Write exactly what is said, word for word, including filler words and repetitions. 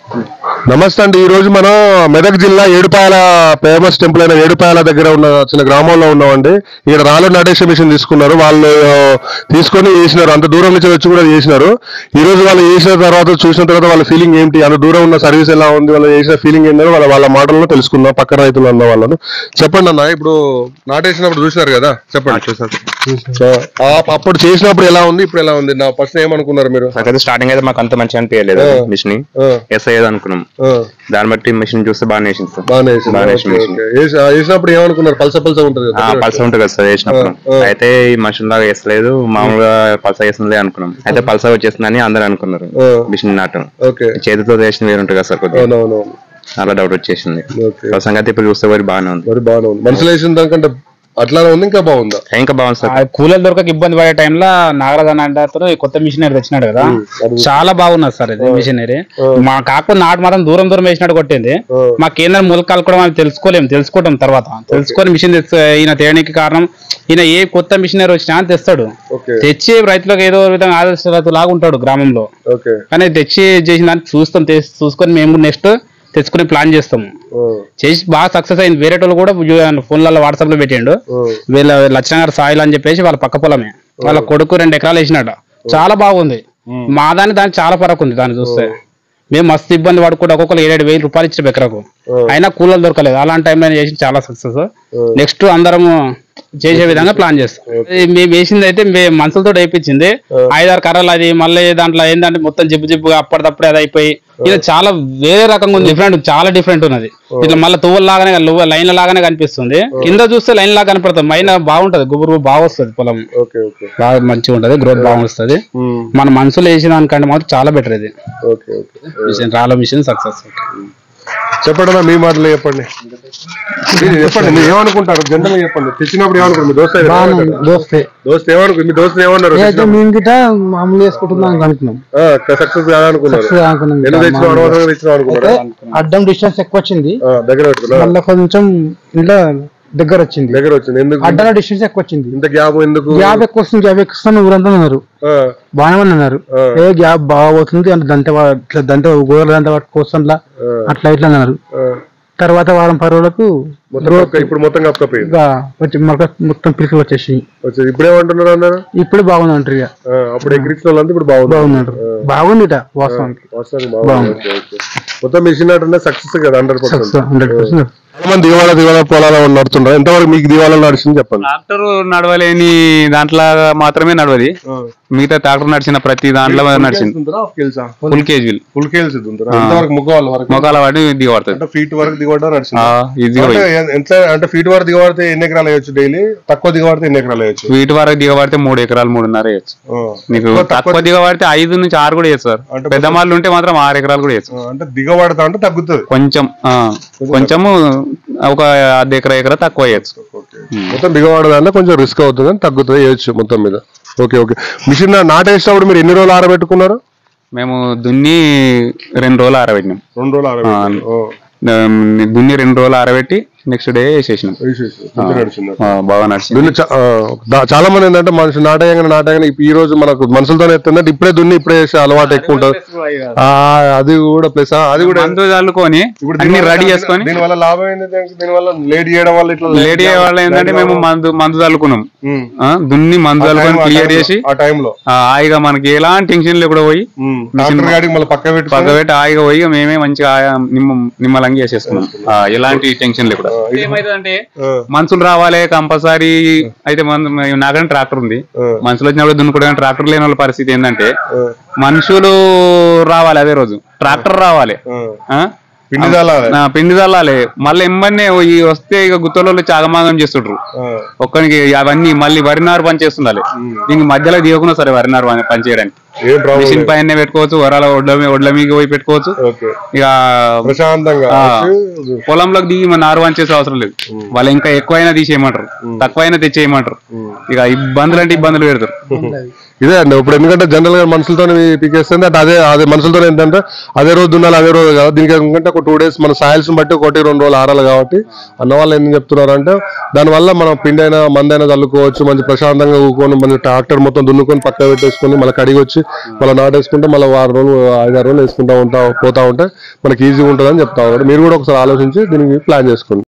నమస్తే అండి. ఈ రోజు మనం మెదక్ జిల్లా ఏడుపాయల ఫేమస్ టెంపుల్ అయిన ఏడుపాయల దగ్గర ఉన్న చిన్న గ్రామంలో ఉన్నామండి. ఇక్కడ రాళ్ళు నడేసే మిషన్ తీసుకున్నారు, వాళ్ళు తీసుకొని చేసినారు. అంత దూరం నుంచి వచ్చి కూడా చేసినారు. ఈ రోజు వాళ్ళు చేసిన తర్వాత చూసిన తర్వాత వాళ్ళ ఫీలింగ్ ఏంటి, అంత దూరం ఉన్న సర్వీస్ ఎలా ఉంది, వాళ్ళు చేసిన ఫీలింగ్ ఏంటో వాళ్ళ వాళ్ళ మాటల్లో తెలుసుకుందాం. పక్క రైతులు అన్న వాళ్ళను చెప్పండి అన్న. ఇప్పుడు నాటేసినప్పుడు చూసినారు కదా, చెప్పండి. అప్పుడు చేసినప్పుడు ఎలా ఉంది, ఇప్పుడు ఎలా ఉంది? నా ఫస్ట్ ఏమనుకున్నారు మీరు? స్టార్టింగ్ అయితే మాకు అంత మంచిగా అనిపించలేదు మిషన్, ఎస్ అయ్యేది అనుకున్నాం. దాన్ని బట్టి మిషన్ చూస్తే బాగానే వేసినప్పుడు ఏమనుకున్నారు? పల్స పల్స ఉంటుంది పల్స ఉంటుంది కదా సార్ వేసినప్పుడు. అయితే ఈ మిషన్ లాగా వేసలేదు, మామూలుగా పల్స వేసిందే అనుకున్నాం. అయితే పల్స వచ్చేసిందని అందరూ అనుకున్నారు. మిషన్ నాటం చేతితో వేసిన వేరు ఉంటుంది కదా సార్, కొద్దిగా అలా డౌట్ వచ్చేసింది. సంగతి ఇప్పుడు చూస్తే వరి బాగానే ఉంది. బాగానే ఉంది. మనుషులు వేసిన దానికంటే అట్లానే ఉంది, ఇంకా బాగుందా? ఇంకా బాగుంది సార్. కూలర్ దొరకక ఇబ్బంది పడే టైంలో నాగరాజు అని అంటే కొత్త మిషనరీ తెచ్చినాడు కదా, చాలా బాగున్నది సార్ ఇది మిషనరీ. మా కాకపోతే నాటు మాత్రం దూరం దూరం వేసినట్టు కొట్టింది. మా కేంద్రం మొలకలు కూడా మనం తెలుసుకోలేము, తెలుసుకోవటం తర్వాత తెలుసుకొని మిషన్ ఈయన తేయడానికి కారణం, ఈయన ఏ కొత్త మిషనరీ వచ్చినా తెస్తాడు. తెచ్చి రైతులకు ఏదో విధంగా ఆదర్శ రైతు లాగా ఉంటాడు గ్రామంలో. కానీ తెచ్చి చేసిన దాన్ని చూస్తాం, చూసుకొని మేము నెక్స్ట్ తెచ్చుకుని ప్లాన్ చేస్తాము. చేసి బాగా సక్సెస్ అయింది. వేరే వాళ్ళు కూడా ఫోన్లలో వాట్సాప్ లో పెట్టిండు, వీళ్ళ లక్ష్మణ గారు సాయిల్ అని చెప్పేసి వాళ్ళ పక్క పొలమే, వాళ్ళ కొడుకు రెండు ఎకరాలు వేసినట. చాలా బాగుంది. మా దాని దానికి చాలా ఫరక్ ఉంది. దాన్ని చూస్తే మేము మస్తు ఇబ్బంది పడుకుంటే ఒక్కొక్కరు ఏడేడు వేలు రూపాయలు ఇచ్చిన ఎకరకు, అయినా కూలర్ దొరకలేదు. అలాంటి టైంలో చేసి చాలా సక్సెస్. నెక్స్ట్ అందరము చేసే విధంగా ప్లాన్ చేస్తాం. మేము వేసింది అయితే మనుషులతో వేయించింది. ఐదారు కర్రలు, అది మళ్ళీ దాంట్లో ఏంటంటే మొత్తం జిబ్బు జిబ్బుగా అప్పటిదప్పుడే అది అయిపోయి ఇది చాలా వేరే రకంగా ఉంది. డిఫరెంట్, చాలా డిఫరెంట్ ఉన్నది. ఇట్లా మళ్ళీ తువ్వల లాగానే లైన్ల లాగానే కనిపిస్తుంది. కింద చూస్తే లైన్ లాగా కనపడుతుంది, మైన బాగుంటది, గుబురు బాగా వస్తుంది, పొలం బాగా మంచిగా ఉంటది, గ్రోత్ బాగా వస్తుంది. మన మనుషులు వేసిన దానికంటే మాత్రం చాలా బెటర్ ఇది మిషన్. రాళ్ళ మిషన్ సక్సెస్. చెప్పండి మీ మాటలు చెప్పండి. చెప్పండి మీరు ఏమనుకుంటారు, జనరల్ చెప్పండి. తెచ్చినప్పుడు ఏమనుకుంటారు? మీ దోస్త్ దోస్తే దోస్త్ ఏమనుకు మీ దోస్తులు ఏమన్నారు? మేము గిట మామూలు వేసుకుంటున్నాం అనుకున్నాం, సక్సెస్ కాదనుకున్నారు. అడ్డం డిస్టెన్స్ ఎక్కువ వచ్చింది, దగ్గర మళ్ళీ కొంచెం ఇంట్లో దగ్గర వచ్చింది దగ్గర వచ్చింది ఎందుకు? అడ్డం డిస్టెన్స్ ఎక్కువ వచ్చింది. ఇంత గ్యాప్ ఎందుకు? గ్యాప్ ఎక్కువ వస్తుంది, గ్యాప్ ఎక్కువ వస్తుంది ఊరంతా ఉన్నారు, బాగానే అన్నారు. ఏ గ్యాప్ బాగా పోతుంది అంటే దంటే ఇట్లా దంటే గోడల దంట పట్టుకొస్తుందా అట్లా ఇట్లా అన్నారు. తర్వాత వారం పది రోజులకు ఇప్పుడు మొత్తం వచ్చి మొత్తం పిలికి వచ్చేసి ఇప్పుడు ఏమంటున్నారు అన్నారు? ఇప్పుడు బాగుంది అంటారు. ఇక అప్పుడు ఎగ్రికల్చర్ వాళ్ళు ఇప్పుడు బాగుంది బాగుంది వాస్తవానికి. మొత్తం మిషన్ అంటే సక్సెస్ కదా, హండ్రెడ్ పర్సెంట్ హండ్రెడ్ పర్సెంట్. చాలా మంది దివాళా దివాళా పొలాలు నడుతుంటారు. ఎంతవరకు మీకు దివాళా నడిచింది చెప్పండి. ట్రాక్టర్ నడవలేని దాంట్లో మాత్రమే నడవది, మిగతా ట్రాక్టర్ నడిచిన ప్రతి దాంట్లో నడిచింది. ఫుల్ కేజీ ఫుల్ కేజీ మొగాల వాటి దిగబడుతుంది. ఫీట్ వరకు దిగబడ్డా ఎంత అంటే ఫీట్ వరకు దిగబడితే ఎన్ని ఎకరాలు వేయచ్చు డైలీ? తక్కువ దిగబడితే ఎన్ని ఎకరాలు వేయచ్చు? ఫీట్ వరకు దిగబడితే మూడు ఎకరాలు మూడున్నర వేయచ్చు. మీకు తక్కువ దిగబడితే ఐదు నుంచి ఆరు కూడా వేస్తారు. పెద్ద మాటలు ఉంటే మాత్రం ఆరు ఎకరాలు కూడా వేయచ్చు. అంటే దిగబడతా అంటే తగ్గుతుంది కొంచెం, కొంచెము ఒక అర్ధ ఎకరా ఎకరా తక్కువ వేయచ్చు. మొత్తం దిగబడదా కొంచెం రిస్క్ అవుతుంది అని తగ్గుతుంది వేయచ్చు మొత్తం మీద. Okay okay. మిషన్ నాటేసినప్పుడు మీరు ఎన్ని రోజులు ఆరబెట్టుకున్నారు? మేము దున్ని రెండు రోజులు ఆరబెట్టినాం. రెండు రోజులు ఆరబెట్టినాం. దున్ని రెండు రోజులు ఆరబెట్టి నెక్స్ట్ డే వేసేసినాం. బాగా నడిచింది. చాలా మంది ఏంటంటే మనుషులు నాటయంగా నాటయంగా ఈ రోజు మనకు మనుషులతో ఎత్తుందంటే ఇప్పుడే దున్ని ఇప్పుడే వేసే అలవాటు ఎక్కువ ఉంటుంది. అది కూడా ప్లస్ అది కూడా మందు చల్లుకొని అన్ని రెడీ చేసుకొని దీనివల్ల లాభం ఏంటి? దీనివల్ల లేట్ చేయడం వల్ల ఇట్లా లేట్ చేయడం వల్ల ఏంటంటే మేము మందు మందు చల్లుకున్నాం, దున్ని మందు చల్లుకొని క్లియర్ చేసి ఆ టైంలో హాయిగా మనకి ఎలాంటి టెన్షన్ లేకుండా పోయి పక్క పెట్టి పక్క పెట్టి హాయిగా పోయి మేమే మంచిగా నిమ్మ నిమ్మలంగా చేసేసుకున్నాం, ఎలాంటి టెన్షన్ లేకుండా. ఏమైతుందంటే మనుషులు రావాలి కంపల్సరీ. అయితే నాకంటే ట్రాక్టర్ ఉంది, మనుషులు వచ్చినప్పుడు దున్నుకోవడానికి ట్రాక్టర్ లేని వాళ్ళ పరిస్థితి ఏంటంటే మనుషులు రావాలి అదే రోజు, ట్రాక్టర్ రావాలి, పిండి చల్లాలి పిండి చల్లాలి మళ్ళీ ఎమ్మన్నే వస్తే ఇక గుత్తలో చాగమాగం చేస్తుండ్రు ఒక్కరికి. అవన్నీ మళ్ళీ వరినారు పని చేస్తుండాలి. ఇంక మధ్యలో దిగకుండా సరే వరినారు పని చేయడానికి మిషన్ పైన పెట్టుకోవచ్చు, వరాల ఒడ్ల ఒడ్ల మీద పోయి పెట్టుకోవచ్చు. ఇక ప్రశాంతంగా పొలంలోకి దిగి మన నారు పని చేసే అవసరం లేదు. వాళ్ళు ఇంకా ఎక్కువైనా తీసేయమంటారు, తక్కువైనా తెచ్చేయమంటారు. ఇక ఇబ్బందులు అంటే ఇబ్బందులు పెడతారు. ఇదే అండి ఇప్పుడు ఎందుకంటే జనరల్ గా మనుషులతో పీకేస్తుంది అంటే అదే అదే మనుషులతో ఏంటంటే అదే రోజు దున్నాలి అదే రోజు కదా. దీనికి ఎందుకంటే ఒక టూ డేస్ మన సాయిల్స్ బట్టి ఒకటి రెండు రోజులు ఆరాలి కాబట్టి అన్న వాళ్ళు ఏం చెప్తున్నారు అంటే దానివల్ల మనం పిండి అయినా మందైనా చల్లుకోవచ్చు, మంచి ప్రశాంతంగా ఊకొని మన ట్రాక్టర్ మొత్తం దున్నుకొని పక్క పెట్టేసుకొని మళ్ళీ కడిగి వచ్చి మళ్ళీ నాటేసుకుంటే మళ్ళీ వారం రోజులు ఐదారు రోజులు వేసుకుంటా ఉంటా పోతా ఉంటే మనకి ఈజీగా ఉంటుంది అని చెప్తా ఉన్నాడు. మీరు కూడా ఒకసారి ఆలోచించి దీనికి ప్లాన్ చేసుకోండి.